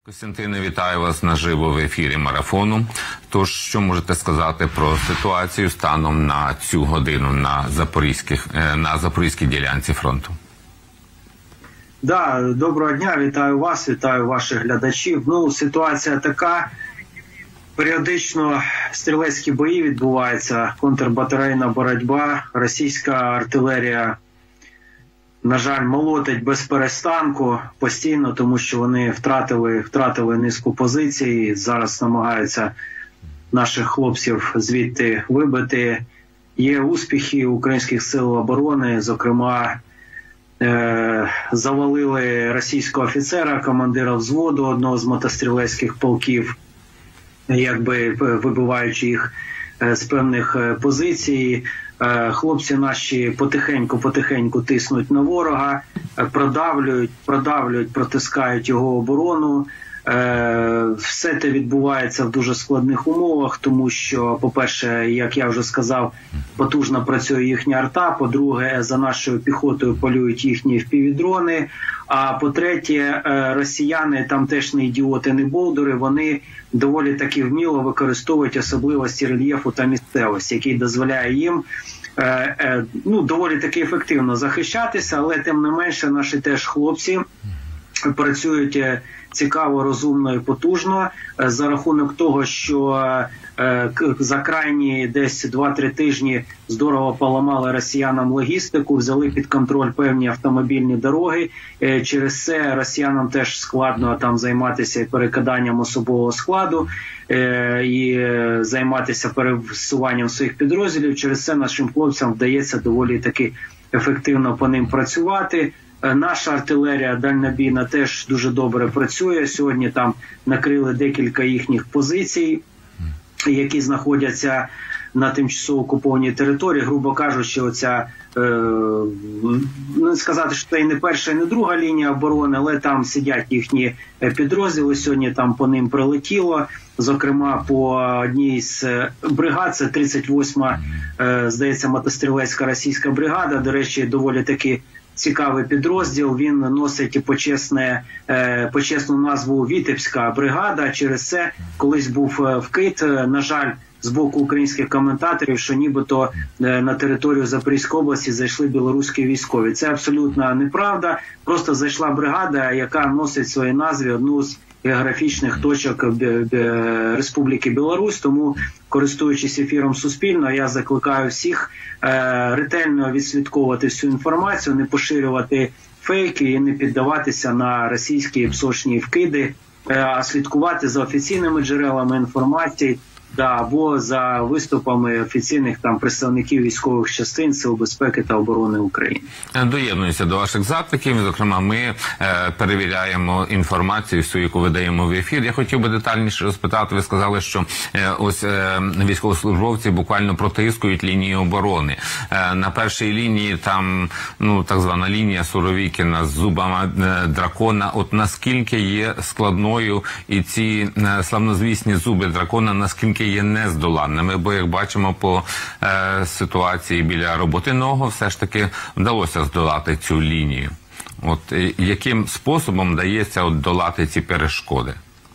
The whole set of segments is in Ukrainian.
Костянтине, вітаю вас наживо в ефірі марафону. Тож, що можете сказати про ситуацію станом на цю годину на запорізькій ділянці фронту? Да, доброго дня, вітаю вас, вітаю ваших глядачів. Ну, ситуація така. Періодично стрілецькі бої відбуваються, контрбатарейна боротьба, російська артилерія, на жаль, молотить без перестанку постійно, тому що вони втратили низку позицій, зараз намагаються наших хлопців звідти вибити. Є успіхи українських сил оборони, зокрема, завалили російського офіцера, командира взводу одного з мотострілецьких полків, якби вибиваючи їх з певних позицій. Хлопці наші потихеньку тиснуть на ворога, продавлюють, протискають його оборону. Все це відбувається в дуже складних умовах, тому що, по-перше, як я вже сказав, потужно працює їхня арта, по-друге, за нашою піхотою полюють їхні FPV-дрони, а по-третє, росіяни, там теж не ідіоти, не болдури, вони доволі таки вміло використовують особливості рельєфу та місцевості, який дозволяє їм доволі таки ефективно захищатися, але тим не менше наші теж хлопці працюють цікаво, розумно і потужно за рахунок того, що за крайні десь 2-3 тижні здорово поламали росіянам логістику, взяли під контроль певні автомобільні дороги. Через це росіянам теж складно там займатися перекиданням особового складу і займатися пересуванням своїх підрозділів. Через це нашим хлопцям вдається доволі таки ефективно по ним працювати. Наша артилерія дальнобійна теж дуже добре працює. Сьогодні там накрили декілька їхніх позицій, які знаходяться на тимчасово окупованій території. Грубо кажучи, оця, не сказати, що це і не перша, і не друга лінія оборони, але там сидять їхні підрозділи. Сьогодні там по ним прилетіло. Зокрема, по одній з бригад, це 38-ма, здається, мотострілецька російська бригада. До речі, доволі таки цікавий підрозділ, він носить почесну назву Вітебська бригада. Через це колись був вкид, на жаль, з боку українських коментаторів, що нібито на територію Запорізької області зайшли білоруські військові. Це абсолютно неправда. Просто зайшла бригада, яка носить в своїй назві одну з географічних точок Республіки Білорусь. Тому, користуючись ефіром Суспільного, я закликаю всіх ретельно відслідковувати всю інформацію, не поширювати фейки і не піддаватися на російські псошні вкиди, а слідкувати за офіційними джерелами інформації або за виступами офіційних там представників військових частин Сил безпеки та оборони України. Доєднуюся до ваших закликів. Зокрема, ми перевіряємо інформацію, всю, яку видаємо в ефір. Я хотів би детальніше розпитати. Ви сказали, що ось військовослужбовці буквально протискують лінію оборони. На першій лінії там, так звана лінія Суровікіна з зубами дракона. От наскільки є складною і ці славнозвісні зуби дракона, наскільки є нездоланними, бо, як бачимо по ситуації біля Роботиного, все ж таки вдалося здолати цю лінію. От яким способом вдається долати ці перешкоди?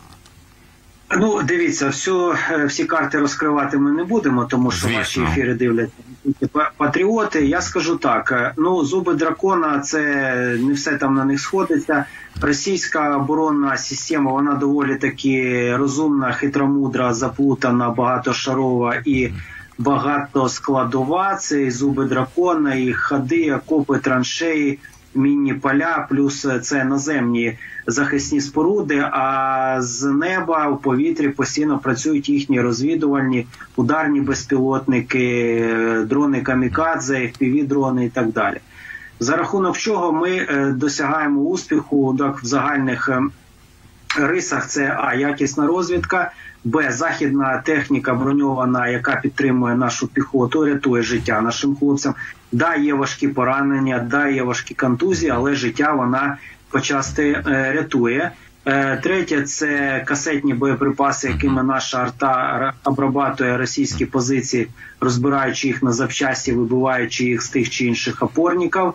Дивіться, всі карти розкривати ми не будемо, тому що ваші ефіри дивляться патріоти. Я скажу так, зуби дракона, це не все там на них сходиться. Російська оборонна система, вона доволі таки розумна, хитромудра, заплутана, багатошарова і багатоскладова. Це і зуби дракона, і ходи, окопи, траншеї, мінні поля, плюс це наземні захисні споруди, а з неба у повітрі постійно працюють їхні розвідувальні, ударні безпілотники, дрони камікадзе, FPV-дрони і так далі. За рахунок чого ми досягаємо успіху в загальних рисах. Це якісна розвідка, західна техніка броньована, яка підтримує нашу піхоту, рятує життя нашим хлопцям. Є важкі поранення, є важкі контузії, але життя вона почасти рятує. Третє – це касетні боєприпаси, якими наша арта обрабатує російські позиції, розбираючи їх на запчасті, вибиваючи їх з тих чи інших опорників.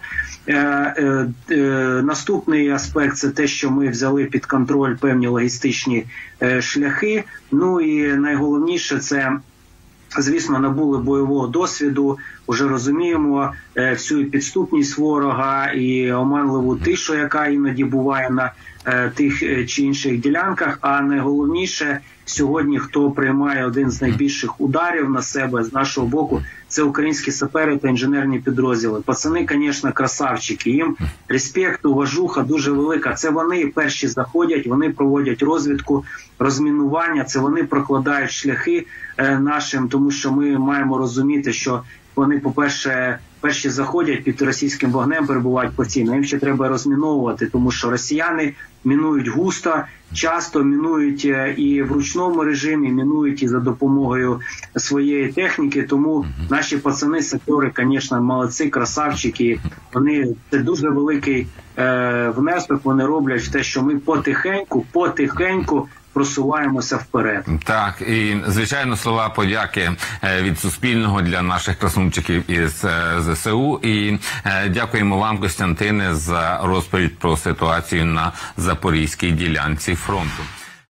Наступний аспект – це те, що ми взяли під контроль певні логістичні шляхи. Ну і найголовніше – це, звісно, набули бойового досвіду, вже розуміємо всю підступність ворога і оманливу тишу, яка іноді буває на тих чи інших ділянках. А найголовніше сьогодні, хто приймає один з найбільших ударів на себе з нашого боку, це українські сапери та інженерні підрозділи. Пацани, звісно, красавчики. Їм респект, уважуха дуже велика. Це вони перші заходять, вони проводять розвідку, розмінування, це вони прокладають шляхи нашим, тому що ми маємо розуміти, що вони, по-перше, перші заходять під російським вогнем, перебувають постійно. Їм ще треба розміновувати, тому що росіяни мінують густо, часто мінують і в ручному режимі, мінують і за допомогою своєї техніки. Тому наші пацани, сапери, звісно, молодці, красавчики. Вони, це дуже великий внесок вони роблять в те, що ми потихеньку просуваємося вперед. Так, і, звичайно, слова подяки від Суспільного для наших красунчиків із ЗСУ. І дякуємо вам, Костянтине, за розповідь про ситуацію на Запорізькій ділянці фронту.